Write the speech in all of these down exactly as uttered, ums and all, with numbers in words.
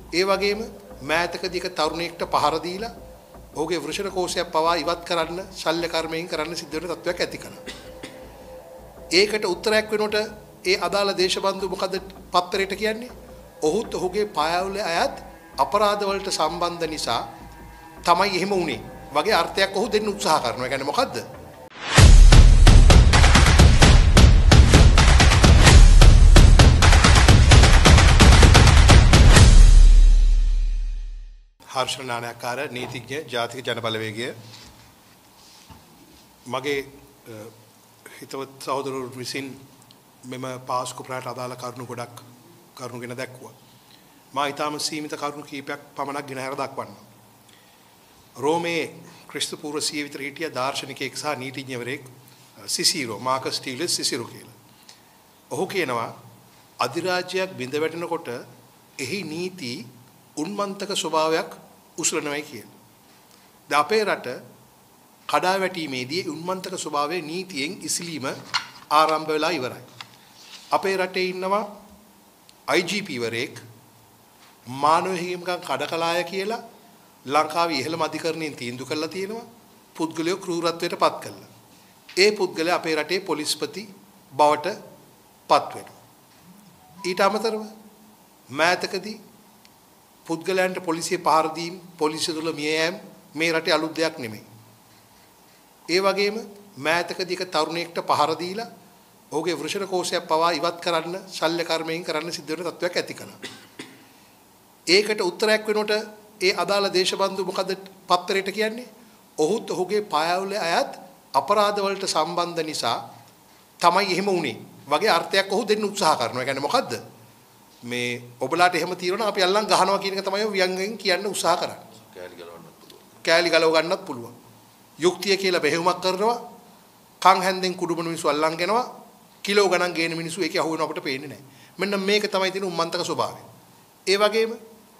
ඒ වගේම මෑතකදී එක තරුණයෙක්ට පහර දීලා ඔහුගේ වෘෂණ කෝෂයක් පවා ඉවත් කරන්න ශල්‍ය කර්මයෙන් කරන්න සිද්ධ වෙන තත්ත්වයක් ඇති කළා. ඒකට උත්තරයක් වෙනකොට ඒ අදාළ දේශබන්දු මොකද පත්තරයට කියන්නේ? ඔහුත් ඔහුගේ පායවුලේ අයත් අපරාධ වලට සම්බන්ධ නිසා තමයි එහෙම වුනේ වගේ අර්ථයක් ඔහු දෙන්න උත්සාහ කරනවා. ඒ කියන්නේ මොකද්ද? හර්ෂණ නානාකාර නීතිඥ ජාතික ජනබලවේගය මගේ හිතවත් සහෝදරවරු විසින් මෙම පාස්කු ප්‍රාට අදාළ කරුණු ගොඩක් කරුණු ගෙන දැක්වුවා. මා ඊටාම සීමිත කරුණු කීපයක් පමණක් ගෙන හැර දක්වන්න. රෝමේ ක්‍රිස්තු පූර්ව සිය විතර හිටිය දාර්ශනිකයෙක් සහ නීතිඥවරයෙක් සිසිරෝ මාකස් ටීලස් සිසිරෝ කියලා. ඔහු කියනවා අධිරාජ්‍යයක් බිඳ වැටෙනකොට එහි නීති උන්මන්තක ස්වභාවයක් උසුලනවයි කියලා. ද අපේ රට කඩා වැටීමේදී උන්මන්තක ස්වභාවයේ නීතියෙන් ඉසිලීම ආරම්භ වෙලා ඉවරයි. අපේ රටේ ඉන්නවා I G P වරයෙක් මානව හිමිකම් කඩකලාය කියලා ලංකාවේ ඉහළම අධිකරණයෙන් තීන්දුව කරලා තියෙනවා. පුද්ගලයෝ ක්‍රූරත්වයට පත් කළා. ඒ පුද්ගලයා අපේ රටේ පොලිස්පති බවට පත් වෙනවා. ඊට අමතරව මෑතකදී පුද්ගලයන්ට පොලිසිය පහර දීම පොලිසිය තුළ මිය යෑම මේ රටේ අලුත් දෙයක් නෙමෙයි. ඒ වගේම මෑතකදී එක තරුණයෙක්ට පහර දීලා ඔහුගේ වෘෂණ කෝෂයක් පවා ඉවත් කරන්න ශල්‍ය කර්මයෙන් කරන්න සිද්ධ වෙන තත්ත්වයක් ඇති කළා. ඒකට උත්තරයක් වෙනකොට ඒ අදාළ දේශබන්දු මොකද පත්තරයට කියන්නේ? ඔහුත් ඔහුගේ පායවුලේ අයත් අපරාධ වලට සම්බන්ධ නිසා තමයි එහෙම වුනේ වගේ අර්ථයක් ඔහු දෙන්න උත්සාහ කරනවා. ඒ කියන්නේ මොකද්ද? මේ ඔබලාට එහෙම తీරනවා අපි අල්ලන් ගහනවා කියන එක තමයි ව්‍යංගයෙන් කියන්න උත්සාහ කරන්නේ. කෑලි ගලවන්නත් පුළුවන්. කෑලි ගලව ගන්නත් පුළුවන්. යුක්තිය කියලා බෙහෙවුමක් කරනවා. කන් හැන්දෙන් කුඩුමන මිනිස්සු අල්ලන් ගෙනවා. කිලෝ ගණන් ගේන මිනිස්සු ඒකේ අහු වෙන අපිට පේන්නේ නැහැ. මෙන්න මේක තමයි තියෙන උම්මන්තක ස්වභාවය. ඒ වගේම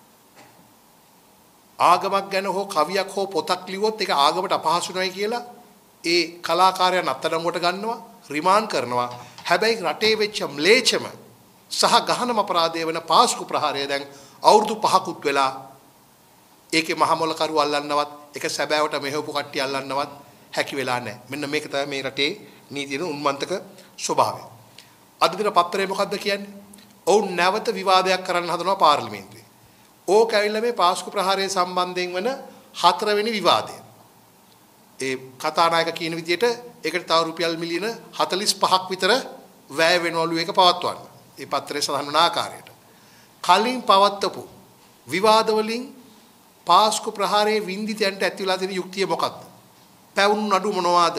ආගමක් ගැන හෝ කවියක් හෝ පොතක් ලිව්වොත් ඒක ආගමට අපහසු නයි කියලා ඒ කලාකාරයන් අත්අඩංගුවට ගන්නවා, රිමාන්ඩ් කරනවා. හැබැයි රටේ වෙච්ච ම්ලේච්ඡම සහ ගහනම අපරාධය වෙන පාස්කු ප්‍රහාරය දැන් අවුරුදු පහකුත් වෙලා ඒකේ මහමොලකරු අල්ලන්නවත් ඒක සැබෑවට මෙහෙවපු කට්ටිය අල්ලන්නවත් හැකි වෙලා නැහැ. මෙන්න මේක තමයි මේ රටේ නීතියේ උන්මන්තක ස්වභාවය. අද දින පත්‍රයේ මොකද්ද කියන්නේ? ඔවුන් නැවත විවාදයක් කරන්න හදනවා පාර්ලිමේන්තුවේ. ඕක ඇවිල්ලා මේ පාස්කු ප්‍රහාරය සම්බන්ධයෙන් වෙන හතරවෙනි විවාදය. ඒ කතානායක කියන විදිහට ඒකට තව රුපියල් මිලියන හතළිස් පහක් විතර වැය වෙනවලු ඒක පවත්වන්න. ඒ පත්‍රයේ සඳහන් වන ආකාරයට කලින් පවත්වපු විවාද වලින් පාස්කු ප්‍රහාරයේ වින්දිතයන්ට ඇති වෙලා තියෙන යුක්තිය මොකක්ද? පැවුණු නඩු මොනවාද?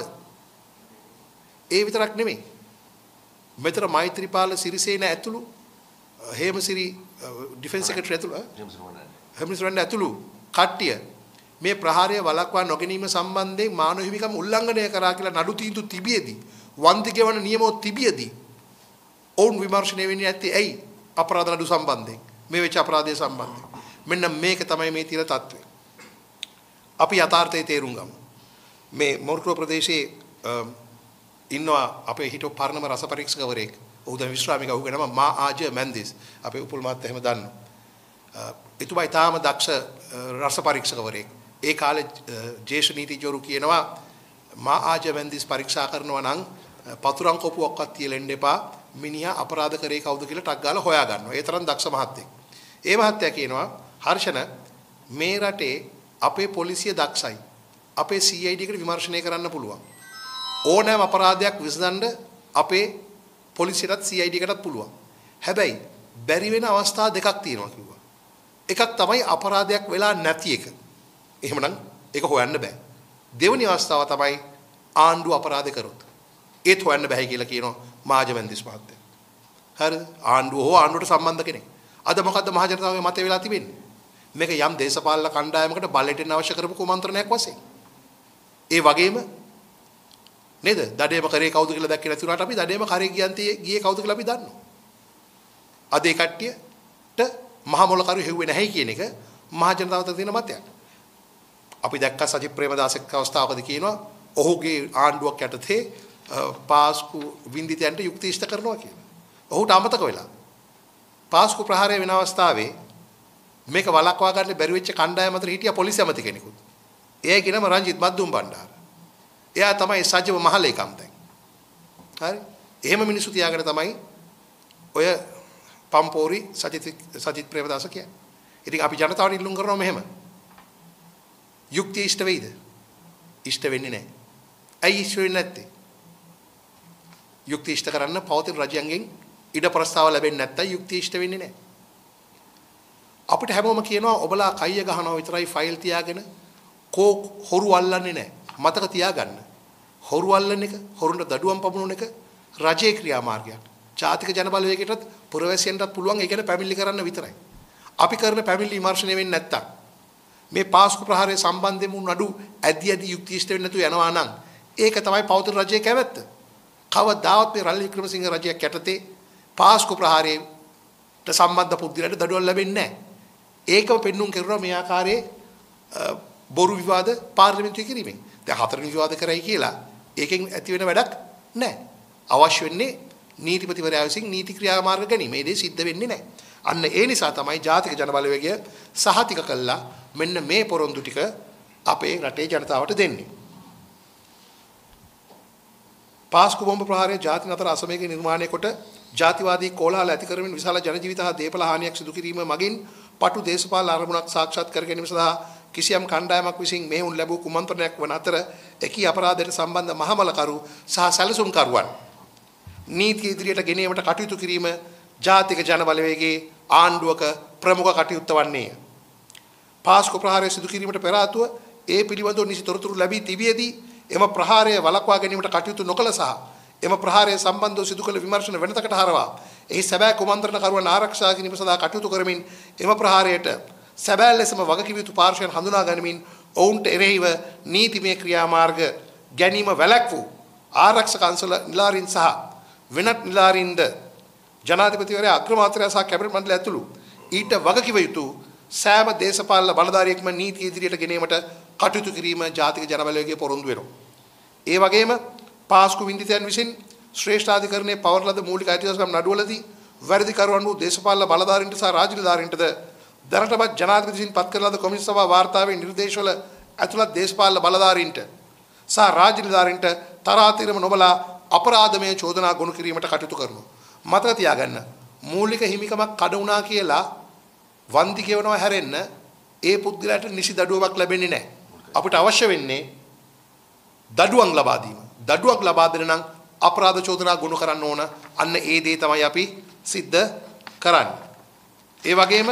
ඒ විතරක් නෙමෙයි. මෙතන මෛත්‍රීපාල සිරිසේන ඇතුළු හේමසිරි ඩිෆෙන්ස් සෙක්‍රටරි ඇතුළු හේමසිරි ඇතුළු කට්ටිය මේ ප්‍රහාරය වළක්වා නොගැනීම සම්බන්ධයෙන් මානව හිමිකම් උල්ලංඝනය කරා කියලා නඩු තීන්දුව තිබියදී වන්දි ගෙවන නියමෝ තිබියදී ඔවුන් විමර්ශනය වෙන්නේ නැත්තේ ඇයි? අපරාධ නඩු සම්බන්ධයෙන් මේ වෙච්ච අපරාධය සම්බන්ධයෙන්. මෙන්න මේක තමයි මේ තියෙන තත්ත්වය. අපි යථාර්ථයේ තේරුම් ගමු. මේ මොරටුව ප්‍රදේශයේ ඉන්නවා අපේ හිටපු පරණම රස පරීක්ෂකවරයෙක්. ඔහු දැන් විශ්‍රාමික ඔහුගේ නම මා ආජ මැන්දිස්. අපේ උපුල් මාත් එහෙම දන්නවා. එතුමා ඊටාම දක්ෂ රස පරීක්ෂකවරයෙක්. ඒ කාලේ ජේෂ්ඨ නීතිඥවරු කියනවා මා ආජ මැන්දිස් පරීක්ෂා කරනවා නම් පතුරන් කොපුවක්වත් තියලා එන්න එපා. මිනිහා අපරාධ කරේ කවුද කියලා ටක් ගාලා හොයා ගන්නවා. ඒ තරම් දක්ෂ මහත්තයෙක්. ඒ මහත්තයා කියනවා හර්ෂණ මේ රටේ අපේ පොලිසිය දක්ෂයි. අපේ C I D එකට විමර්ශනය කරන්න පුළුවන්. ඕනෑම අපරාධයක් විසඳන්න අපේ පොලිසියටත් C I D එකටත් පුළුවන්. හැබැයි බැරි වෙන අවස්ථා දෙකක් තියෙනවා කිව්වා. එකක් තමයි අපරාධයක් වෙලා නැති එක. එහෙමනම් ඒක හොයන්න බෑ. දෙවෙනි අවස්ථාව තමයි ආණ්ඩුව අපරාධ කරොත්. ඒත් හොයන්න බෑ කියලා කියනවා මහජනමන්දිස් මහත්තයා. හරිද? ආණ්ඩුව හෝ ආණ්ඩුවට සම්බන්ධ කෙනෙක්. අද මොකද්ද මහ ජනතාවගේ මතය වෙලා තිබෙන්නේ? මේක යම් දේශපාලන කණ්ඩායමකට බලයට අවශ්‍ය කරපු කුමන්ත්‍රණයක් වශයෙන්. ඒ වගේම නේද? දඩේම කරේ කවුද කියලා දැක්කේ නැති වුණාට අපි දඩේම කරේ ගියන්තේ ගියේ කවුද කියලා අපි දන්නවා. අද ඒ කට්ටියට මහ මොලකරු හෙව්වේ නැහැ කියන එක මහ ජනතාවට තියෙන මතයක්. අපි දැක්ක සජිත් ප්‍රේමදාසක අවස්ථාවකදී කියනවා ඔහුගේ ආණ්ඩුවක් යටතේ පාස්කු වින්දිතයන්ට යුක්ති ඉෂ්ට කරනවා කියලා. ඔහුට අමතක වෙලා. පාස්කු ප්‍රහාරය වෙන අවස්ථාවේ මේක වළක්වා ගන්න බැරි වෙච්ච කණ්ඩායම අතර හිටියා පොලිසිය ඇමති කෙනෙකුත්. එයාගේ නම රංජිත් මද්දුම් බණ්ඩාර. එයා තමයි සජිව මහලේකම් දැන්. හරි. එහෙම මිනිස්සු තියාගෙන තමයි ඔය පම්පෝරි සජිත් සජිත් ප්‍රේමදාස කියන්නේ. ඉතින් අපි ජනතාවට ඉල්ලුම් කරනවා මෙහෙම. යුක්තිය ඉෂ්ට වෙයිද? ඉෂ්ට වෙන්නේ නැහැ. ඇයි ඉෂ්ට වෙන්නේ නැත්තේ? යුක්තිය ඉෂ්ට කරන්න පවතින රජයන්ගෙන් ඉඩ ප්‍රස්තාව ලැබෙන්නේ නැත්තම් යුක්තිය ඉෂ්ට වෙන්නේ නැහැ. අපිට හැමෝම කියනවා ඔබලා කයිය ගහනවා විතරයි ෆයිල් තියාගෙන කෝ හොරු අල්ලන්නේ නැහැ. මතක තියාගන්න. හොරු අල්ලන එක, හොරුන්ට දඩුවම් පමුණුන එක රජයේ ක්‍රියාමාර්ගයක්. ජාතික ජනබලවේගයටත් පුරවැසියන්ටත් පුළුවන් ඒ ගැන පැමිණිලි කරන්න විතරයි. අපි කරන පැමිණිලි විමර්ශනය වෙන්නේ නැත්තම් මේ පාස්කු ප්‍රහාරය සම්බන්ධයෙන් වුණ නඩු ඇදි ඇදි යුක්තිය ඉෂ්ට වෙන්නේ නැතුව යනවා නම් ඒක තමයි පෞද්ගල රජයේ කැමැත්ත. කවදාවත් මේ රනිල් වික්‍රමසිංහ රජයක් යටතේ පාස්කු ප්‍රහාරයට සම්බන්ධ පුද්ගලයන්ට දඩුවම් ලැබෙන්නේ නැහැ. ඒකම පෙන්눔 කරනවා මේ ආකාරයේ බොරු විවාද පාර්ලිමේන්තුවේ කිරීමෙන්. දැන් හතරවෙනි විවාද කරයි කියලා ඒකෙන් ඇති වෙන වැඩක් නැහැ. අවශ්‍ය වෙන්නේ නීතිපතිවරයා විසින් නීති ක්‍රියාමාර්ග ගැනීම. මේ දේ සිද්ධ වෙන්නේ නැහැ. අන්න ඒ නිසා තමයි ජාතික ජනබලවේගය සහතික කළා මෙන්න මේ පොරොන්දු ටික අපේ රටේ ජනතාවට දෙන්නේ. පාස්කු බෝම්බ ප්‍රහාරය ජාතින් අතර අසමේක නිර්මාණය කොට ජාතිවාදී කෝලහල ඇති කරමින් විශාල ජන ජීවිත හා දේපල හානියක් සිදු කිරීම මගින් පටු දේශපාලන අරමුණක් සාක්ෂාත් කර ගැනීම සඳහා කිසියම් කණ්ඩායමක් විසින් මෙහෙයුම් ලැබූ කුමන්ත්‍රණයක් වන අතර එකී අපරාධයට සම්බන්ධ මහමලකරු සහ සැලසුම්කරුවන් නීතිය ඉදිරියට ගෙනීමට කටයුතු කිරීම ජාතික ජනබලවේගයේ ආණ්ඩුවක ප්‍රමුඛ කටයුත්ත වන්නේය. පාස්කු ප්‍රහාරය සිදු කිරීමට පෙර ආතුව ඒ පිළිබඳව නිසි තොරතුරු ලැබී තිබියදී එම ප්‍රහාරය වළක්වා ගැනීමට කටයුතු නොකළ සහ එම ප්‍රහාරය සම්බන්ධව සිදු කළ විමර්ශන වෙනතකට හරවා එහි සැබෑ කුමන්ත්‍රණකරුවන් ආරක්ෂා කිරීම සඳහා කටයුතු කරමින් එම ප්‍රහාරයට සැබෑ ලෙසම වගකිව යුතු පාර්ශ්වයන් හඳුනා ගනිමින් ඔවුන්ට එරෙහිව නීතිමය ක්‍රියාමාර්ග ගැනීම වැළැක්වූ ආරක්ෂක අංශවල නිලධාරීන් සහ වෙනත් නිලධාරීන්ද ජනාධිපතිවරයා අග්‍රාමාත්‍යවරයා සහ කැබිනට් මණ්ඩලය ඇතුළු ඊට වගකිව යුතු සෑම දේශපාලන බලධාරියෙක්ම නීතිය ඉදිරියට ගෙනීමට කටයුතු කිරීම ජාතික ජනබලවේගයේ පොරොන්දු වෙනවා. ඒ වගේම පාස්කු වින්දිතයන් විසින් ශ්‍රේෂ්ඨාධිකරණයේ පවර ලද මූලික අයිතිවාසිකම් නඩුවලදී වැරදිකරුවන් වූ දේශපාලන බලධාරීන්ට සහ රාජ්‍ය නිලධාරීන්ටද දැනටමත් ජනාධිපති විසින් පත් කර ලද කොමිසම සභා වාර්තාවේ නිර්දේශවල ඇතුළත් දේශපාලන බලධාරීන්ට සහ රාජ්‍ය නිලධාරීන්ට තරාතිරම නොබලා අපරාධමය චෝදනා ගොනු කිරීමට කටයුතු කරනවා. මතක තියාගන්න මූලික හිමිකමක් කඩ වුණා කියලා වන්දි කියවනවා හැරෙන්න ඒ පුද්ගලයාට නිසි දඩුවමක් ලැබෙන්නේ නැහැ. අපිට අවශ්‍ය වෙන්නේ දඩුවම් ලබා දීම. දඩුවම් ලබා දෙන්න නම් අපරාධ චෝදනා ගොනු කරන්න ඕන. අන්න ඒ දේ තමයි අපි සිද්ධ කරන්නේ. ඒ වගේම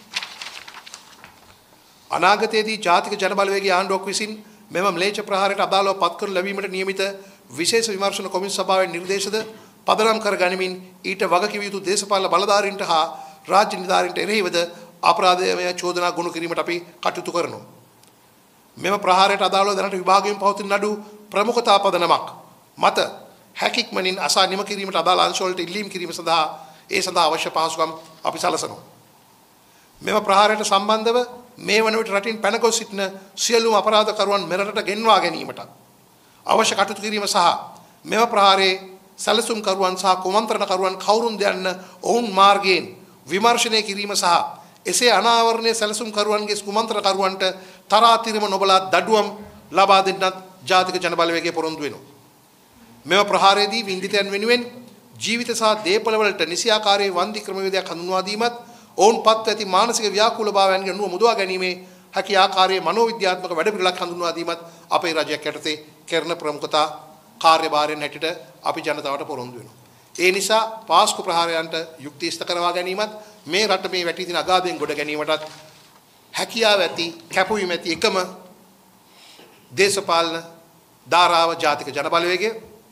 අනාගතයේදී ජාතික ජනබලවේගයේ ආණ්ඩුවක් විසින් මෙම ම්ලේච්ඡ ප්‍රහාරයට අදාළව පත් කර ලැබීමට නියමිත විශේෂ විමර්ශන කොමිසම සභාවේ නිර්දේශද පදනම් කර ගනිමින් ඊට වගකිව යුතු දේශපාලන බලධාරීන්ට හා රාජ්‍ය නිලධාරීන්ට එරෙහිවද අපරාධමය චෝදනා ගොනු කිරීමට අපි කටයුතු කරනවා. මෙම ප්‍රහාරයට අදාළව දැනට විභාගයෙන් පවතින නඩු ප්‍රමුඛතා පදනමක් මත හැකික්මනින් අසා නිම කිරීමට අදාළ අංශවලට ඉල්ලීම් කිරීම සඳහා ඒ සඳහා අවශ්‍ය පහසුකම් අපි සලසනවා. මෙම ප්‍රහාරයට සම්බන්ධව මේ වන විට රටින් පැනගොස් සිටින සියලුම අපරාධකරුවන් මෙරටට ගෙන්වා ගැනීමට අවශ්‍ය කටයුතු කිරීම සහ මෙම ප්‍රහාරයේ සැලසුම්කරුවන් සහ කුමන්ත්‍රණකරුවන් කවුරුන්ද යන්න ඔවුන් මාර්ගයෙන් විමර්ශනය කිරීම සහ එසේ අනාවරණයේ සැලසුම්කරුවන්ගේ කුමන්ත්‍රණකරුවන්ට තරාතිරම නොබලා දඩුවම් ලබා දෙන්නත් ජාතික ජනබලවේගයේ පොරොන්දු වෙනවා. මෙම ප්‍රහාරයේදී වින්දිතයන් වෙනුවෙන් ජීවිත සහ දේපල වලට නිසියාකාරයේ වන්දි ක්‍රමවේදයක් හඳුන්වා දීමත් ඔවුන් පත් ඇති මානසික ව්‍යාකූලභාවයන්ගෙන් නුව මුදවා ගැනීමේ හැකි ආකාරයේ මනෝවිද්‍යාත්මක වැඩපිළිවෙලක් හඳුන්වා දීමත් අපේ රජයක් යටතේ කරන ප්‍රමුඛතා කාර්යභාරයෙන් හැටියට අපි ජනතාවට පොරොන්දු වෙනවා. ඒ නිසා පාස්කු ප්‍රහාරයන්ට යුක්ති ඉෂ්ට කරවා ගැනීමත් මේ රට මේ වැටී තියෙන අගාධයෙන් ගොඩ ගැනීමටත් හැකියාව ඇති කැපවීම ඇති එකම දේශපාලන ධාරාව ජාතික ජනබලවේගය.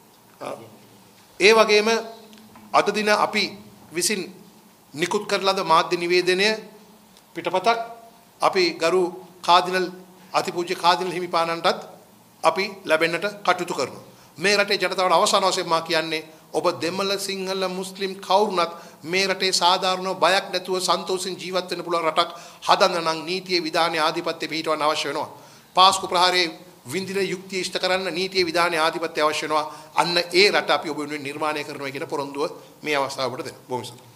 ඒ වගේම අද දින අපි විසින් නිකුත් කර ලද මාධ්‍ය නිවේදනය පිටපතක් අපි ගරු කාදිනල් අතිපූජ්‍ය කාදිනල් හිමිපාණන්ටත් අපි ලැබෙන්නට කටයුතු කරනවා. මේ රටේ ජනතාවට අවසාන වශයෙන් මා කියන්නේ ඔබ දෙමළ සිංහල මුස්ලිම් කවුරුනත් මේ රටේ සාධාරණ බයක් නැතුව සන්තෝෂෙන් ජීවත් වෙන්න පුළුවන් රටක් හදන්න නම් නීතියේ විධානයේ ආධිපත්‍ය පිහිටවන්න අවශ්‍ය වෙනවා. පාස්කු ප්‍රහාරයේ වින්දින යුක්තිය ඉෂ්ට කරන්න නීතියේ විධානයේ ආධිපත්‍ය අවශ්‍ය වෙනවා. අන්න ඒ රට අපි ඔබ වෙනුවෙන් නිර්මාණය කරනවා කියන පොරොන්දුව මේ අවස්ථාවට දෙනවා. බොහොම ස්තුතියි.